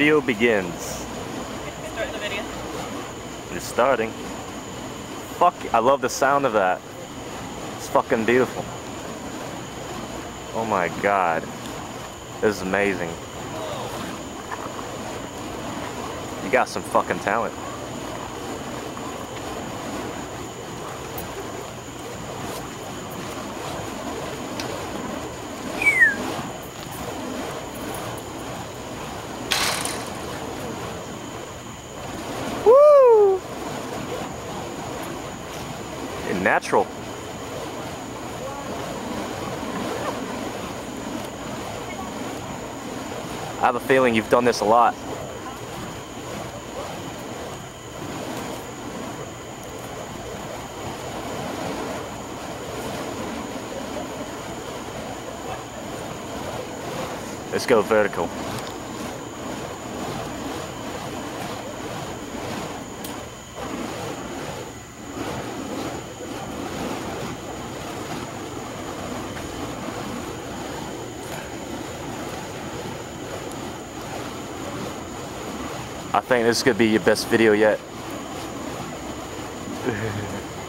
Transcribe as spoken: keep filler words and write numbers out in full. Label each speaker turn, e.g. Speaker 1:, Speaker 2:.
Speaker 1: Video begins.
Speaker 2: Start the video.
Speaker 1: It's starting. Fuck, I love the sound of that. It's fucking beautiful. Oh my god. This is amazing. You got some fucking talent. Woo! Natural. I have a feeling you've done this a lot. Let's go vertical. I think this could be your best video yet.